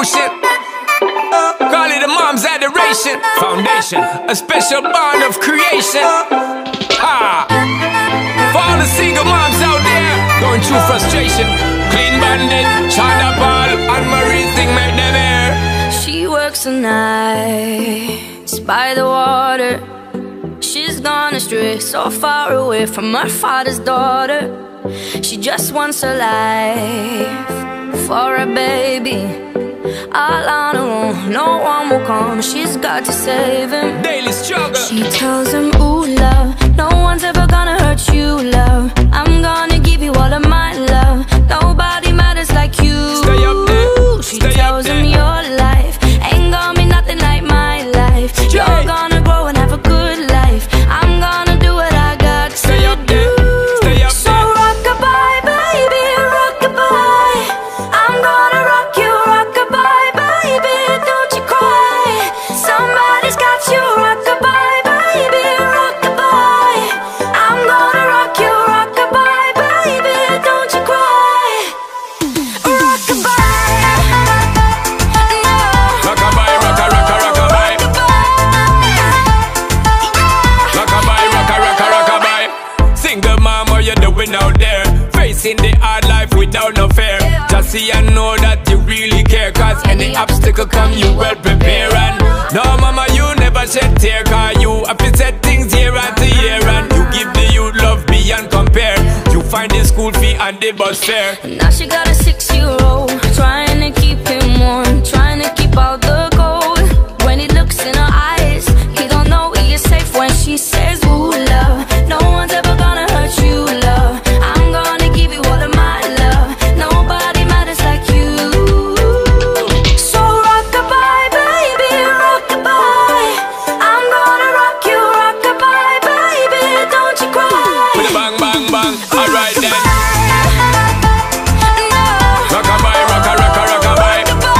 devotion. Call it a mom's adoration. Foundation, a special bond of creation. Ha! For all the single moms out there going through frustration, Clean Bandit, China Paul, and Marie thing make them air. She works the nights by the water. She's gone astray, so far away from her father's daughter. She just wants a life for a baby. All on her own, no one will come. She's got to save him. Daily struggle. She tells him, ooh, love, no one's ever gonna hurt you, love. I'm gonna give you all of my love. Nobody matters like you. Stay up there. She tells him your life ain't gonna be nothing like my life. You're gonna grow and have a good life. I'm gonna do what I got to Stay up there. Stay up so there. rock-a-bye, baby, rock-a-bye. I'm gonna rock you, rock-a-bye, baby, don't you cry. Somebody's got you, rock-a-bye, baby, rock-a-bye. I'm gonna rock you, rock-a-bye, baby, don't you cry. Rock-a-bye, no. Rock-a-bye, rock-a-rock-a, rock-a-bye. Rock-a-bye, rock-a-rock-a, rock-a-bye. Single mom, what you doing out there? Facing the hard life without no fear. Just see and know that you really care, cause any obstacle come, you well prepare. And no mama, you never shed tear, cause you have to set things year after year. And you give the youth love beyond compare. You find the school fee and the bus fare. Now she got a 6-year-old, trying to keep him warm, trying to keep out the cold. When he looks in her eyes, he don't know he is safe when she says, ooh, love, no one's ever gonna hurt you, love. I'm gonna give you all of my love. Nobody matters like you. So rock-a-bye, baby, rock-a-bye. I'm gonna rock you, rock-a-bye, baby, don't you cry. With a bang, bang, bang, alright then. No. Rock-a-bye, rock-a-rock-a, rock-a-bye.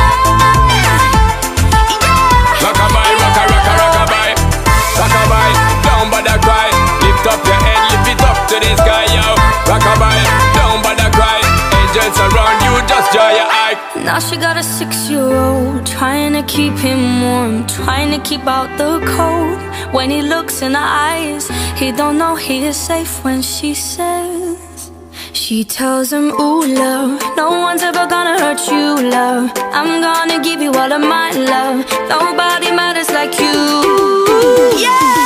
Rock-a-bye, rock-a-rock-a, rock-a-bye. Rock-a-bye, down by the cry. Lift up your head, lift it up to the sky, yo. Rock-a-bye, down by the cry. Angels around you, just dry your eye. Now she got a 6-year-old, trying to keep him warm, trying to keep out the cold. When he looks in her eyes, he don't know he is safe when she says. She tells him, ooh, love, no one's ever gonna hurt you, love. I'm gonna give you all of my love. Nobody matters like you. Yeah.